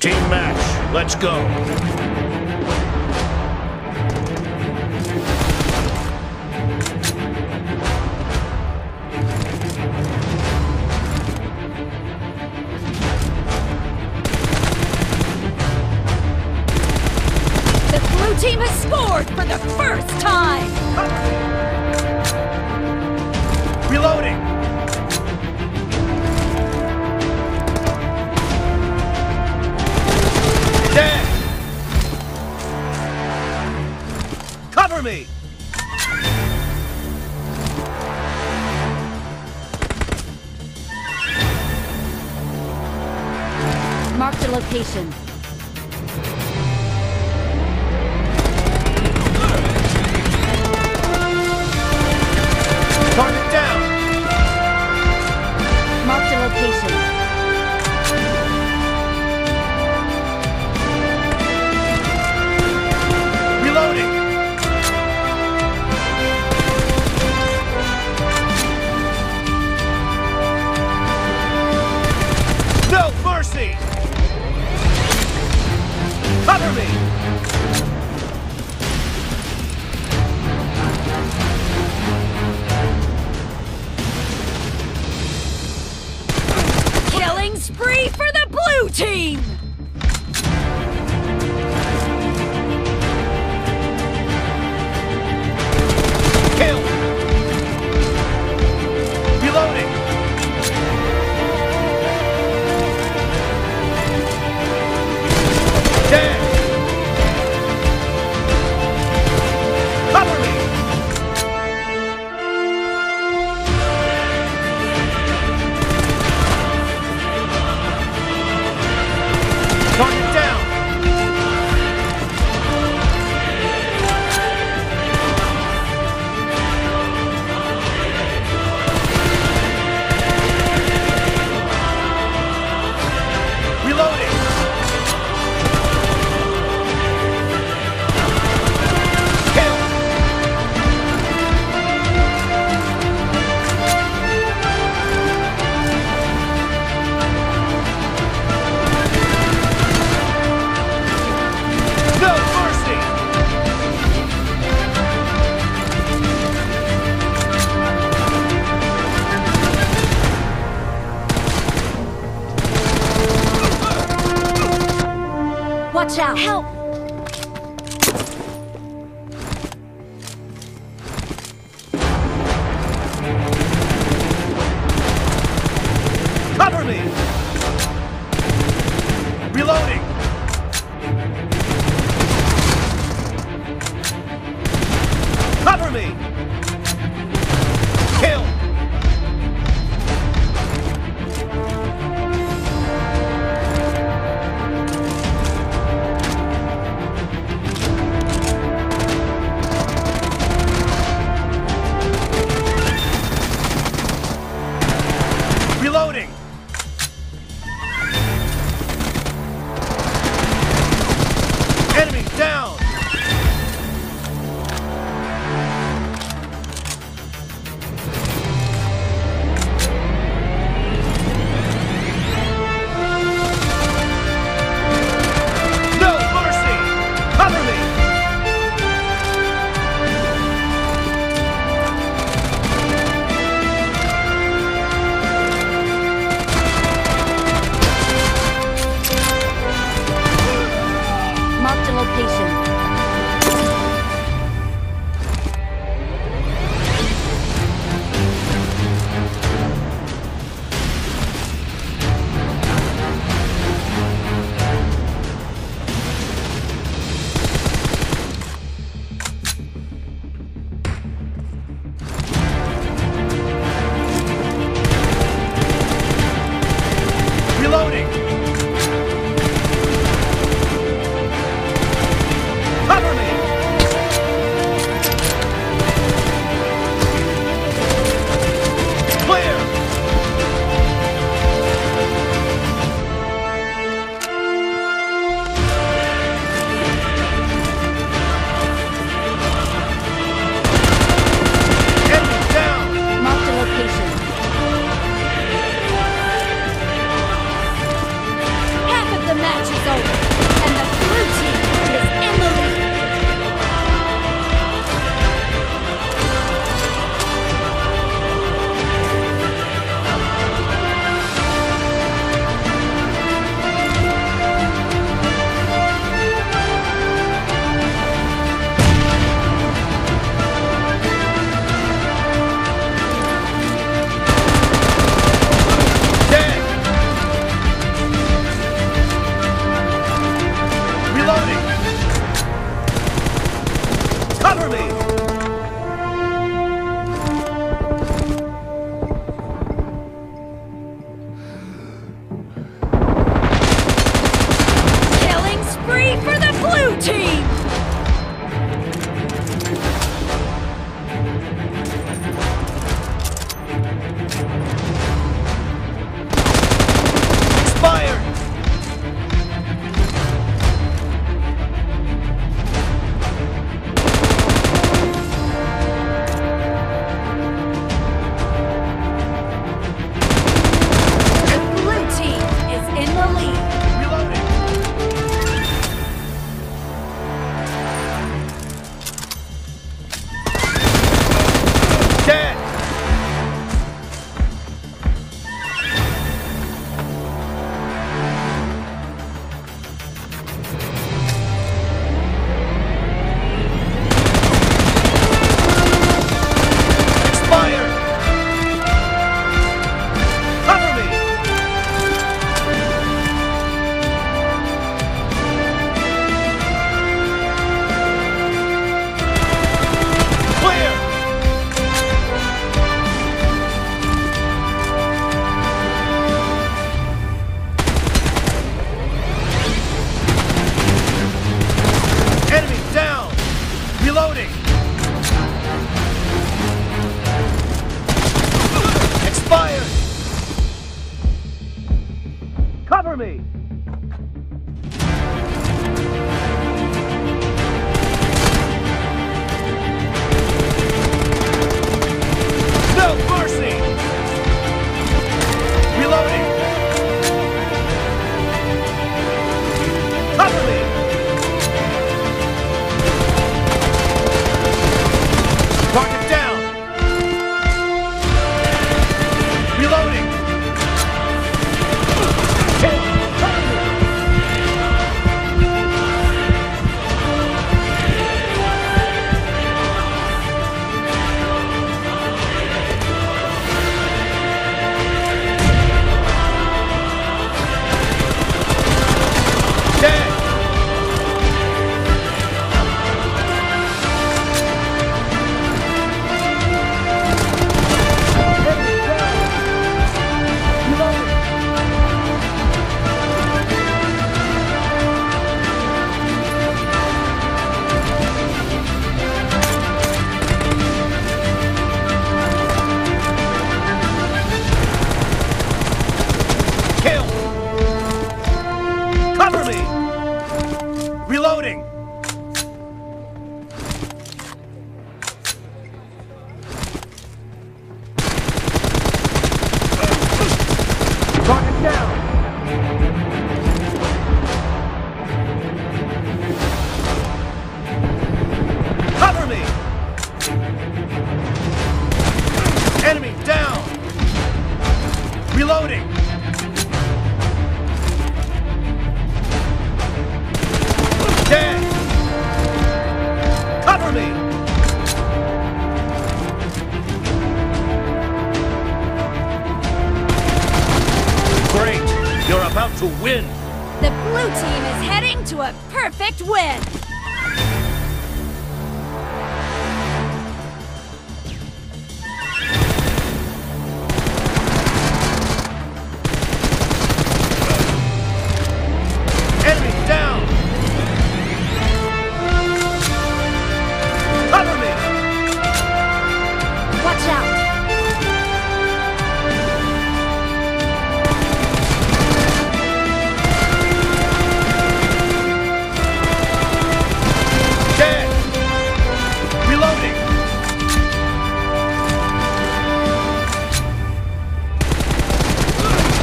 Team match, let's go. The blue team has scored for the first time! Reloading! Dead! Cover me! Mark the location. Target down! Mark the location. Reloading! No mercy! Cover me! Killing spree for the blue team! Kill! Reloading! Dead! Cover me! Target down! Reloading! Kill! No mercy! Watch out! Help! Cover me! Reloading! Cover me! Kill! Reloading! Enemy down! Cover me! Killing spree for the blue team! Expired! Blue team is in the lead. Reloading! Dead! Expired! Cover me! Clear! Enemy down! Reloading! Expired! Cover me! No mercy! Reloading! Cover me! Target down! Reloading! Kill! Cover me! Dead! Enemy down! Reloading! Kill! Cover me! Reloading! Target down! Cover me! Enemy down! Reloading! Dead! Cover me! Great! You're about to win! The blue team is heading to a perfect win. Enemy down! Cover me! Watch out. Dead! Reloading!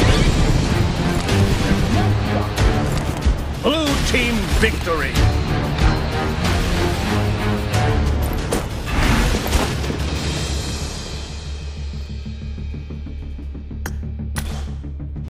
Blue team victory!